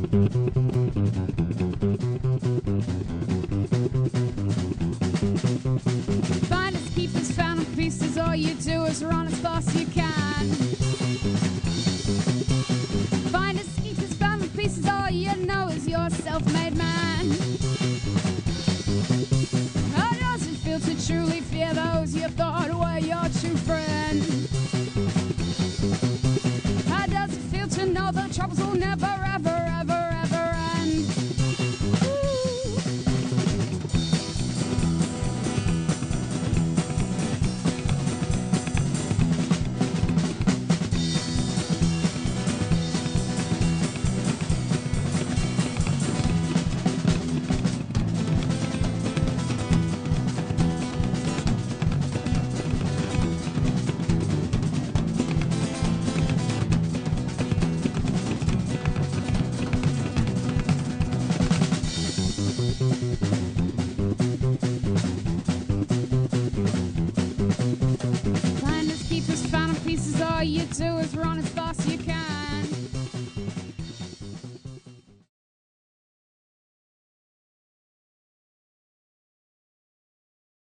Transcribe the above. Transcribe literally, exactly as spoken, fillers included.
Finders, keepers, found pieces, all you do is run as fast as you can. Finders, keepers, found pieces, all you know is you're a self-made man. How does it feel to truly fear those you thought were your true friends? How does it feel to know the troubles will never ever